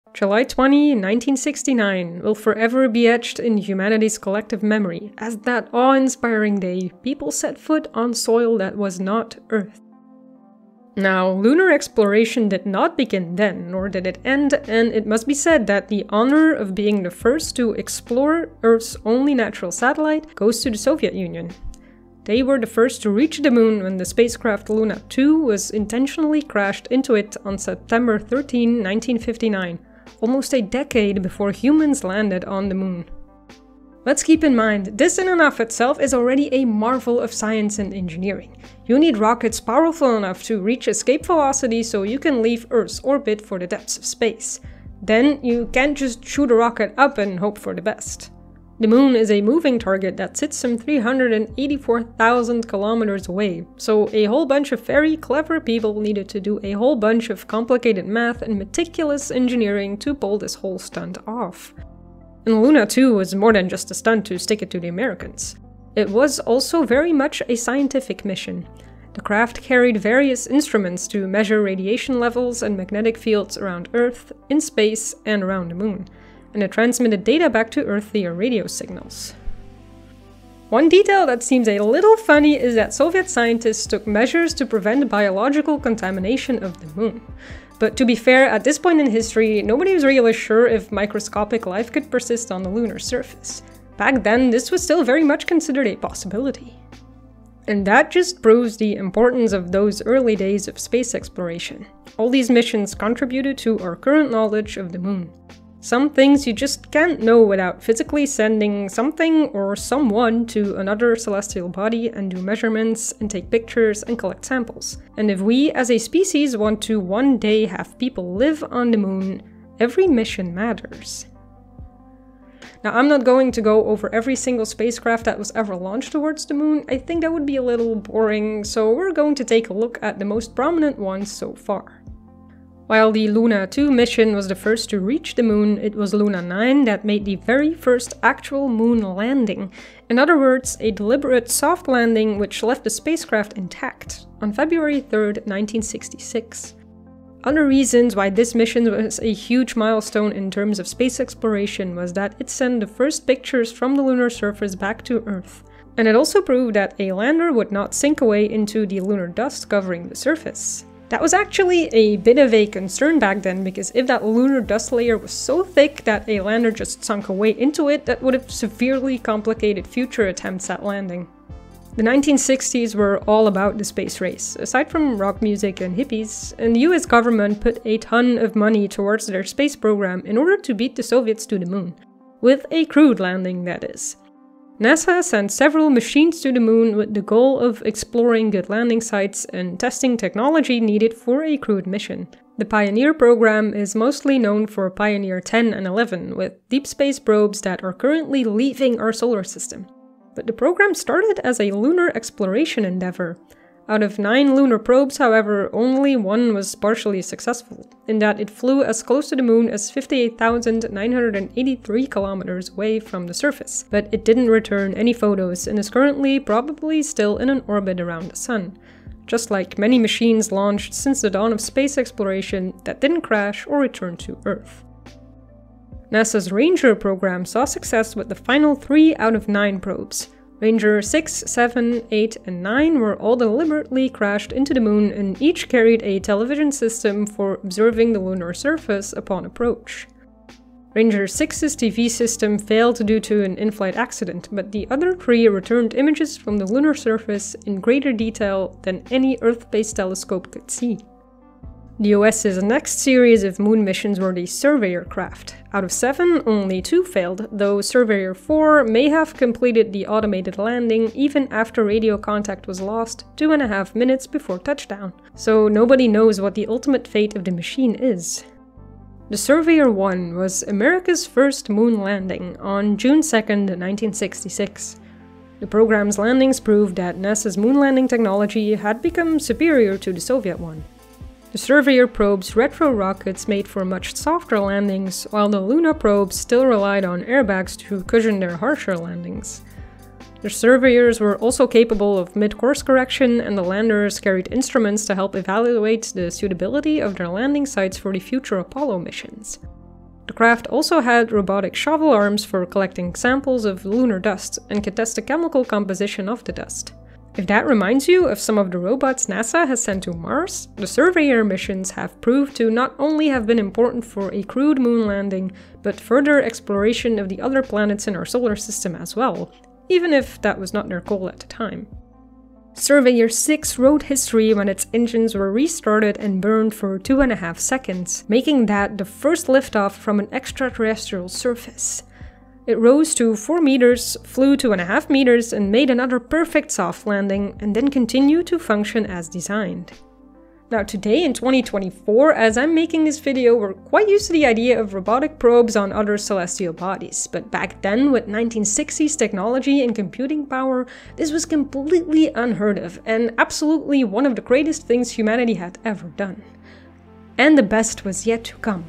July 20, 1969 will forever be etched in humanity's collective memory as that awe-inspiring day people set foot on soil that was not Earth. Now, lunar exploration did not begin then, nor did it end, and it must be said that the honor of being the first to explore Earth's only natural satellite goes to the Soviet Union. They were the first to reach the moon when the spacecraft Luna 2 was intentionally crashed into it on September 13, 1959, almost a decade before humans landed on the moon. Let's keep in mind, this in and of itself is already a marvel of science and engineering. You need rockets powerful enough to reach escape velocity so you can leave Earth's orbit for the depths of space. Then you can't just shoot a rocket up and hope for the best. The moon is a moving target that sits some 384,000 kilometers away, so a whole bunch of very clever people needed to do a whole bunch of complicated math and meticulous engineering to pull this whole stunt off. And Luna 2 was more than just a stunt to stick it to the Americans. It was also very much a scientific mission. The craft carried various instruments to measure radiation levels and magnetic fields around Earth, in space, and around the moon, and it transmitted data back to Earth via radio signals. One detail that seems a little funny is that Soviet scientists took measures to prevent biological contamination of the moon. But to be fair, at this point in history, nobody was really sure if microscopic life could persist on the lunar surface. Back then, this was still very much considered a possibility. And that just proves the importance of those early days of space exploration. All these missions contributed to our current knowledge of the moon. Some things you just can't know without physically sending something or someone to another celestial body and do measurements and take pictures and collect samples. And if we as a species want to one day have people live on the moon, every mission matters. Now, I'm not going to go over every single spacecraft that was ever launched towards the moon. I think that would be a little boring, so we're going to take a look at the most prominent ones so far. While the Luna 2 mission was the first to reach the moon, it was Luna 9 that made the very first actual moon landing. In other words, a deliberate soft landing which left the spacecraft intact, on February 3rd, 1966. Other reasons why this mission was a huge milestone in terms of space exploration was that it sent the first pictures from the lunar surface back to Earth. And it also proved that a lander would not sink away into the lunar dust covering the surface. That was actually a bit of a concern back then, because if that lunar dust layer was so thick that a lander just sunk away into it, that would have severely complicated future attempts at landing. The 1960s were all about the space race. Aside from rock music and hippies, and the US government put a ton of money towards their space program in order to beat the Soviets to the moon. With a crewed landing, that is. NASA sent several machines to the moon with the goal of exploring good landing sites and testing technology needed for a crewed mission. The Pioneer program is mostly known for Pioneer 10 and 11, with deep space probes that are currently leaving our solar system. But the program started as a lunar exploration endeavor. Out of 9 lunar probes, however, only one was partially successful, in that it flew as close to the moon as 58,983 kilometers away from the surface, but it didn't return any photos and is currently probably still in an orbit around the sun, just like many machines launched since the dawn of space exploration that didn't crash or return to Earth. NASA's Ranger program saw success with the final 3 out of 9 probes. Ranger 6, 7, 8, and 9 were all deliberately crashed into the moon and each carried a television system for observing the lunar surface upon approach. Ranger 6's TV system failed due to an in-flight accident, but the other 3 returned images from the lunar surface in greater detail than any Earth-based telescope could see. The US's next series of moon missions were the Surveyor craft. Out of 7, only 2 failed, though Surveyor 4 may have completed the automated landing even after radio contact was lost 2.5 minutes before touchdown. So nobody knows what the ultimate fate of the machine is. The Surveyor 1 was America's first moon landing on June 2nd, 1966. The program's landings proved that NASA's moon landing technology had become superior to the Soviet one. The Surveyor probe's retro rockets made for much softer landings, while the Luna probes still relied on airbags to cushion their harsher landings. The Surveyors were also capable of mid-course correction, and the landers carried instruments to help evaluate the suitability of their landing sites for the future Apollo missions. The craft also had robotic shovel arms for collecting samples of lunar dust and could test the chemical composition of the dust. If that reminds you of some of the robots NASA has sent to Mars, the Surveyor missions have proved to not only have been important for a crewed moon landing, but further exploration of the other planets in our solar system as well, even if that was not their goal at the time. Surveyor 6 wrote history when its engines were restarted and burned for 2.5 seconds, making that the first liftoff from an extraterrestrial surface. It rose to 4 meters, flew 2.5 meters, and made another perfect soft landing, and then continued to function as designed. Now today in 2024, as I'm making this video, we're quite used to the idea of robotic probes on other celestial bodies, but back then with 1960s technology and computing power, this was completely unheard of, and absolutely one of the greatest things humanity had ever done. And the best was yet to come.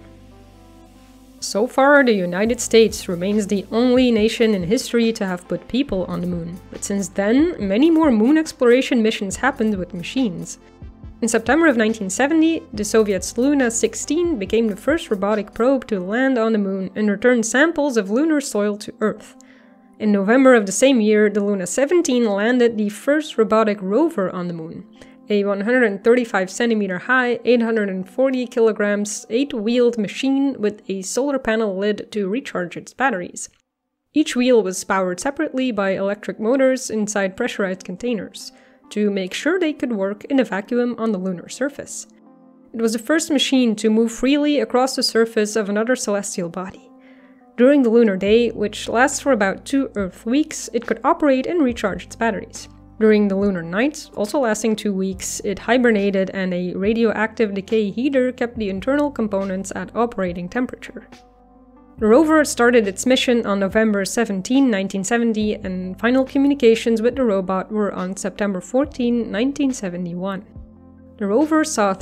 So far, the United States remains the only nation in history to have put people on the moon, but since then, many more moon exploration missions happened with machines. In September of 1970, the Soviets' Luna 16 became the first robotic probe to land on the moon and return samples of lunar soil to Earth. In November of the same year, the Luna 17 landed the first robotic rover on the moon. A 135 cm high, 840 kilograms, 8-wheeled machine with a solar panel lid to recharge its batteries. Each wheel was powered separately by electric motors inside pressurized containers, to make sure they could work in a vacuum on the lunar surface. It was the first machine to move freely across the surface of another celestial body. During the lunar day, which lasts for about 2 Earth weeks, it could operate and recharge its batteries. During the lunar night, also lasting 2 weeks, it hibernated and a radioactive decay heater kept the internal components at operating temperature. The rover started its mission on November 17, 1970, and final communications with the robot were on September 14, 1971. The rover saw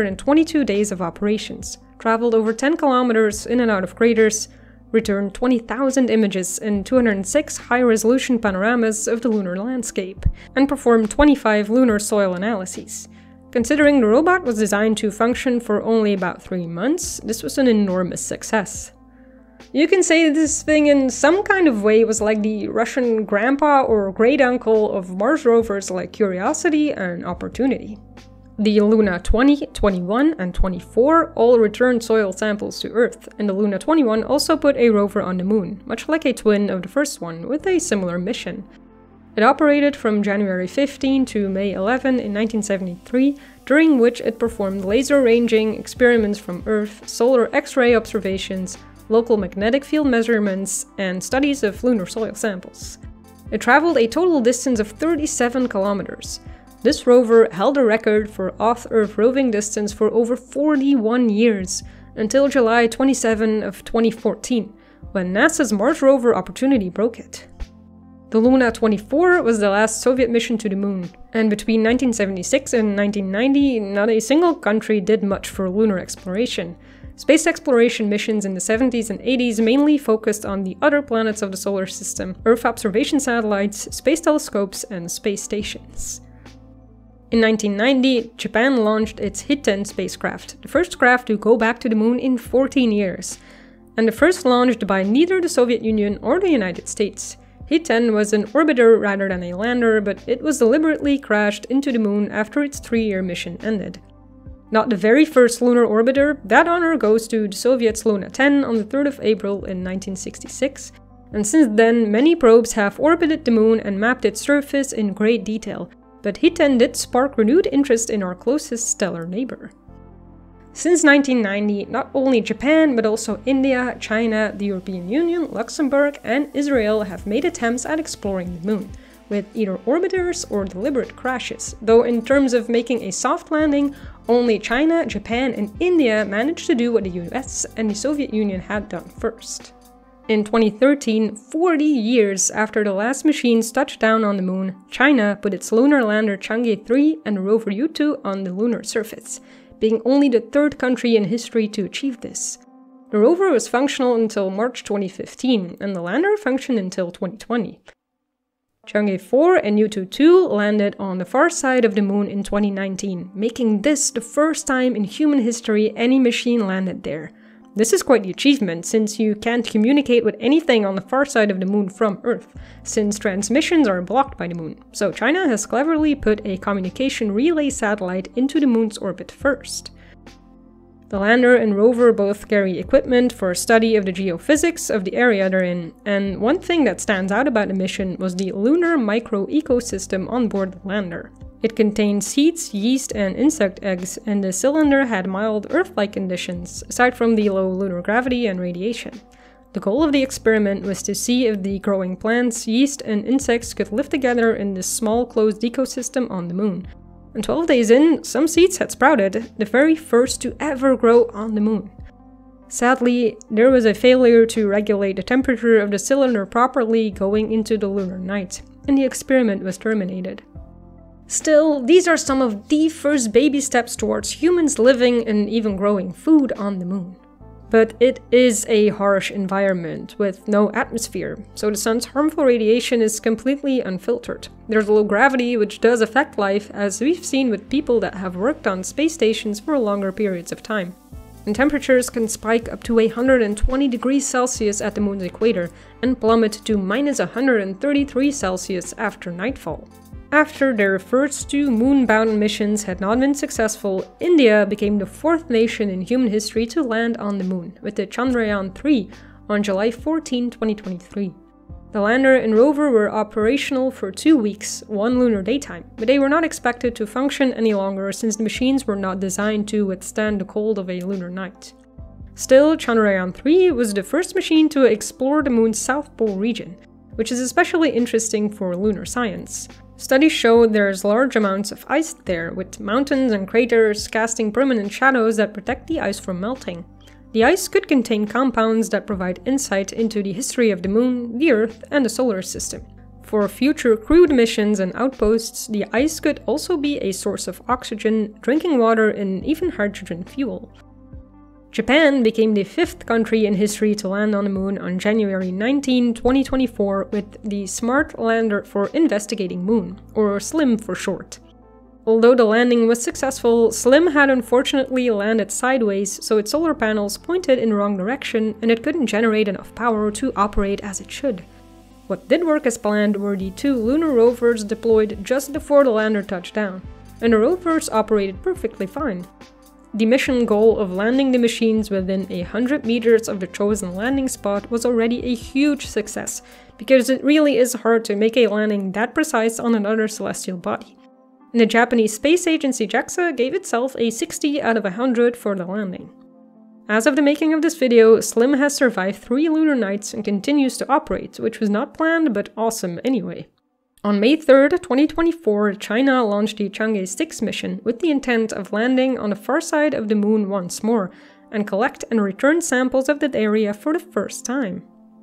322 days of operations, traveled over 10 kilometers in and out of craters, returned 20,000 images and 206 high-resolution panoramas of the lunar landscape, and performed 25 lunar soil analyses. Considering the robot was designed to function for only about 3 months, this was an enormous success. You can say this thing in some kind of way was like the Russian grandpa or great-uncle of Mars rovers like Curiosity and Opportunity. The Luna 20, 21, and 24 all returned soil samples to Earth, and the Luna 21 also put a rover on the moon, much like a twin of the first one, with a similar mission. It operated from January 15 to May 11 in 1973, during which it performed laser ranging experiments from Earth, solar X-ray observations, local magnetic field measurements, and studies of lunar soil samples. It traveled a total distance of 37 kilometers. This rover held a record for off-Earth roving distance for over 41 years, until July 27 of 2014, when NASA's Mars rover Opportunity broke it. The Luna 24 was the last Soviet mission to the moon, and between 1976 and 1990, not a single country did much for lunar exploration. Space exploration missions in the 70s and 80s mainly focused on the other planets of the solar system, Earth observation satellites, space telescopes, and space stations. In 1990, Japan launched its Hiten spacecraft, the first craft to go back to the moon in 14 years, and the first launched by neither the Soviet Union or the United States. Hiten was an orbiter rather than a lander, but it was deliberately crashed into the moon after its 3-year mission ended. Not the very first lunar orbiter, that honor goes to the Soviets' Luna 10 on the 3rd of April in 1966, and since then many probes have orbited the moon and mapped its surface in great detail, but Hiten did spark renewed interest in our closest stellar neighbor. Since 1990, not only Japan, but also India, China, the European Union, Luxembourg, and Israel have made attempts at exploring the moon, with either orbiters or deliberate crashes, though in terms of making a soft landing, only China, Japan, and India managed to do what the US and the Soviet Union had done first. In 2013, 40 years after the last machines touched down on the moon, China put its lunar lander Chang'e 3 and rover U2 on the lunar surface, being only the 3rd country in history to achieve this. The rover was functional until March 2015, and the lander functioned until 2020. Chang'e 4 and U2-2 landed on the far side of the moon in 2019, making this the first time in human history any machine landed there. This is quite the achievement, since you can't communicate with anything on the far side of the moon from Earth, since transmissions are blocked by the moon. So China has cleverly put a communication relay satellite into the moon's orbit first. The lander and rover both carry equipment for study of the geophysics of the area they're in, and one thing that stands out about the mission was the lunar micro-ecosystem on board the lander. It contained seeds, yeast, and insect eggs, and the cylinder had mild Earth-like conditions, aside from the low lunar gravity and radiation. The goal of the experiment was to see if the growing plants, yeast, and insects could live together in this small closed ecosystem on the moon. And 12 days in, some seeds had sprouted, the very first to ever grow on the moon. Sadly, there was a failure to regulate the temperature of the cylinder properly going into the lunar night, and the experiment was terminated. Still, these are some of the first baby steps towards humans living and even growing food on the moon. But it is a harsh environment with no atmosphere, so the sun's harmful radiation is completely unfiltered. There's low gravity, which does affect life, as we've seen with people that have worked on space stations for longer periods of time. And temperatures can spike up to 120 degrees Celsius at the moon's equator and plummet to minus 133 Celsius after nightfall. After their first two moon-bound missions had not been successful, India became the fourth nation in human history to land on the moon, with the Chandrayaan-3 on July 14, 2023. The lander and rover were operational for 2 weeks, one lunar daytime, but they were not expected to function any longer since the machines were not designed to withstand the cold of a lunar night. Still, Chandrayaan-3 was the first machine to explore the moon's South Pole region, which is especially interesting for lunar science. Studies show there's large amounts of ice there, with mountains and craters casting permanent shadows that protect the ice from melting. The ice could contain compounds that provide insight into the history of the moon, the Earth, and the solar system. For future crewed missions and outposts, the ice could also be a source of oxygen, drinking water, and even hydrogen fuel. Japan became the fifth country in history to land on the moon on January 19, 2024 with the Smart Lander for Investigating Moon, or SLIM for short. Although the landing was successful, SLIM had unfortunately landed sideways, so its solar panels pointed in the wrong direction and it couldn't generate enough power to operate as it should. What did work as planned were the two lunar rovers deployed just before the lander touched down, and the rovers operated perfectly fine. The mission goal of landing the machines within 100 meters of the chosen landing spot was already a huge success, because it really is hard to make a landing that precise on another celestial body. And the Japanese space agency JAXA gave itself a 60 out of 100 for the landing. As of the making of this video, SLIM has survived 3 lunar nights and continues to operate, which was not planned but awesome anyway. On May 3rd, 2024, China launched the Chang'e 6 mission with the intent of landing on the far side of the moon once more and collect and return samples of that area for the first time.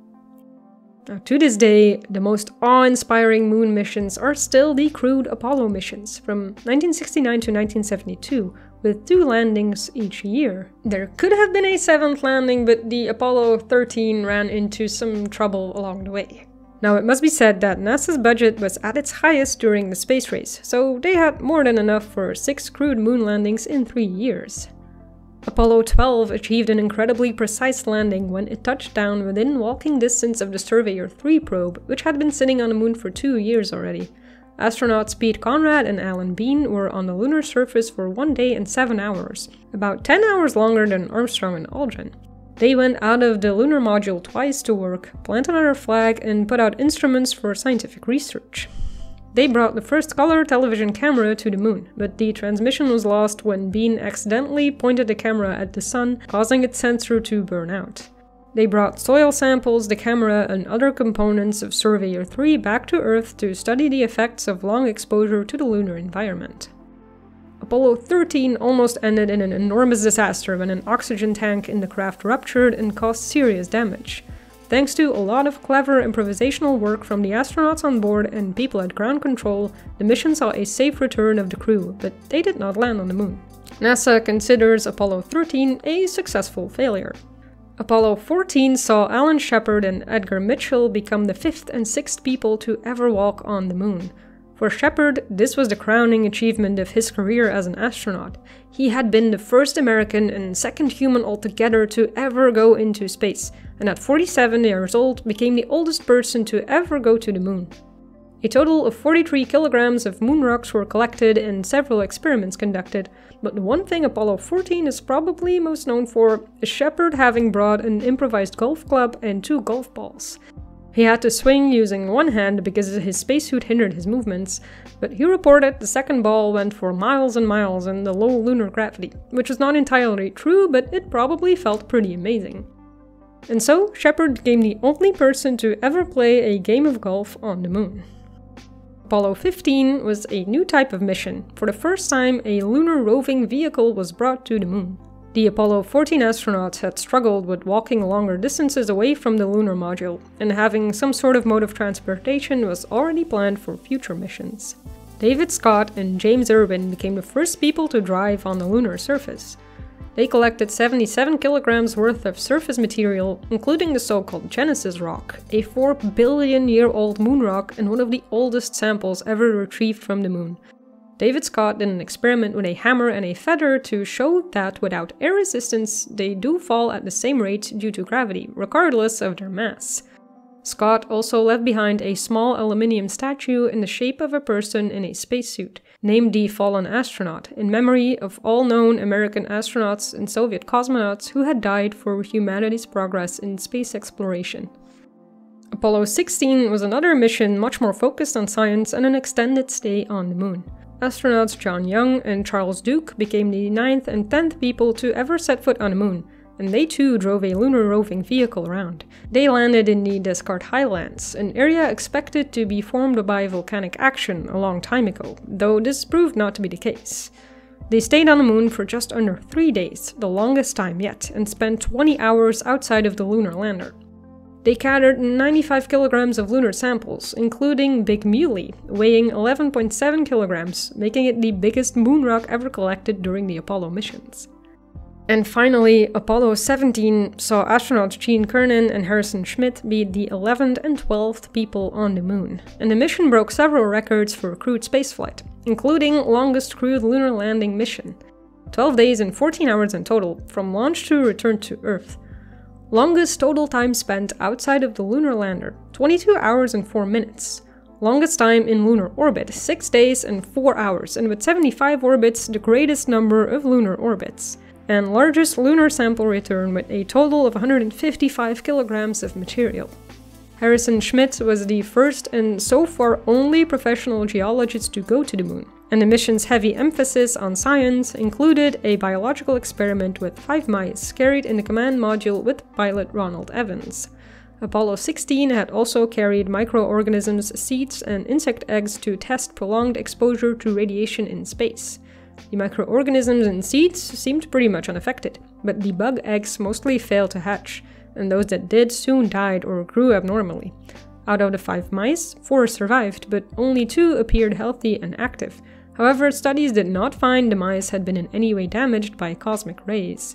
Now, to this day, the most awe-inspiring moon missions are still the crewed Apollo missions from 1969 to 1972, with 2 landings each year. There could have been a 7th landing, but the Apollo 13 ran into some trouble along the way. Now, it must be said that NASA's budget was at its highest during the space race, so they had more than enough for 6 crewed moon landings in 3 years. Apollo 12 achieved an incredibly precise landing when it touched down within walking distance of the Surveyor 3 probe, which had been sitting on the moon for 2 years already. Astronauts Pete Conrad and Alan Bean were on the lunar surface for 1 day and 7 hours, about 10 hours longer than Armstrong and Aldrin. They went out of the lunar module twice to work, plant another flag, and put out instruments for scientific research. They brought the first color television camera to the moon, but the transmission was lost when Bean accidentally pointed the camera at the sun, causing its sensor to burn out. They brought soil samples, the camera, and other components of Surveyor 3 back to Earth to study the effects of long exposure to the lunar environment. Apollo 13 almost ended in an enormous disaster when an oxygen tank in the craft ruptured and caused serious damage. Thanks to a lot of clever improvisational work from the astronauts on board and people at ground control, the mission saw a safe return of the crew, but they did not land on the moon. NASA considers Apollo 13 a successful failure. Apollo 14 saw Alan Shepard and Edgar Mitchell become the 5th and 6th people to ever walk on the moon. For Shepard, this was the crowning achievement of his career as an astronaut. He had been the first American and second human altogether to ever go into space, and at 47 years old became the oldest person to ever go to the moon. A total of 43 kilograms of moon rocks were collected and several experiments conducted, but the one thing Apollo 14 is probably most known for is Shepard having brought an improvised golf club and 2 golf balls. He had to swing using one hand because his spacesuit hindered his movements, but he reported the second ball went for miles and miles in the low lunar gravity, which was not entirely true, but it probably felt pretty amazing. And so, Shepard became the only person to ever play a game of golf on the moon. Apollo 15 was a new type of mission. For the first time, a lunar roving vehicle was brought to the moon. The Apollo 14 astronauts had struggled with walking longer distances away from the lunar module, and having some sort of mode of transportation was already planned for future missions. David Scott and James Irwin became the first people to drive on the lunar surface. They collected 77 kilograms worth of surface material, including the so-called Genesis rock, a 4 billion-year-old moon rock and one of the oldest samples ever retrieved from the moon. David Scott did an experiment with a hammer and a feather to show that without air resistance, they do fall at the same rate due to gravity, regardless of their mass. Scott also left behind a small aluminium statue in the shape of a person in a spacesuit, named the Fallen Astronaut, in memory of all known American astronauts and Soviet cosmonauts who had died for humanity's progress in space exploration. Apollo 16 was another mission much more focused on science and an extended stay on the moon. Astronauts John Young and Charles Duke became the 9th and 10th people to ever set foot on the moon, and they too drove a lunar roving vehicle around. They landed in the Descartes Highlands, an area expected to be formed by volcanic action a long time ago, though this proved not to be the case. They stayed on the moon for just under 3 days, the longest time yet, and spent 20 hours outside of the lunar lander. They gathered 95 kilograms of lunar samples, including Big Muley, weighing 11.7 kilograms, making it the biggest moon rock ever collected during the Apollo missions. And finally, Apollo 17 saw astronauts Gene Cernan and Harrison Schmitt be the 11th and 12th people on the moon, and the mission broke several records for crewed spaceflight, including longest crewed lunar landing mission. 12 days and 14 hours in total, from launch to return to Earth. Longest total time spent outside of the lunar lander, 22 hours and 4 minutes. Longest time in lunar orbit, 6 days and 4 hours, and with 75 orbits, the greatest number of lunar orbits. And largest lunar sample return with a total of 155 kilograms of material. Harrison Schmitt was the first and so far only professional geologist to go to the moon, and the mission's heavy emphasis on science included a biological experiment with 5 mice carried in the command module with pilot Ronald Evans. Apollo 16 had also carried microorganisms, seeds, and insect eggs to test prolonged exposure to radiation in space. The microorganisms and seeds seemed pretty much unaffected, but the bug eggs mostly failed to hatch, and those that did soon died or grew abnormally. Out of the 5 mice, 4 survived, but only 2 appeared healthy and active. However, studies did not find the mice had been in any way damaged by cosmic rays.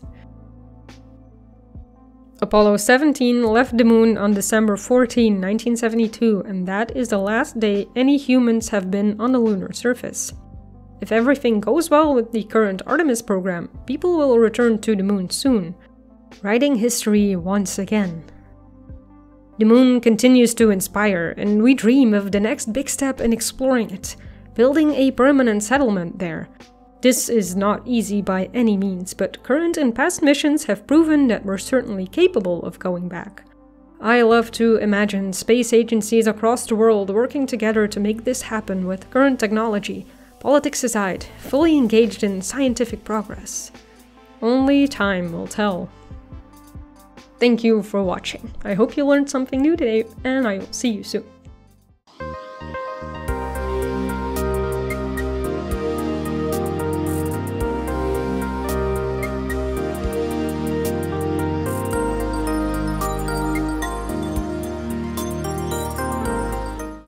Apollo 17 left the moon on December 14, 1972, and that is the last day any humans have been on the lunar surface. If everything goes well with the current Artemis program, people will return to the moon soon, writing history once again. The moon continues to inspire, and we dream of the next big step in exploring it, building a permanent settlement there. This is not easy by any means, but current and past missions have proven that we're certainly capable of going back. I love to imagine space agencies across the world working together to make this happen with current technology, politics aside, fully engaged in scientific progress. Only time will tell. Thank you for watching. I hope you learned something new today, and I will see you soon.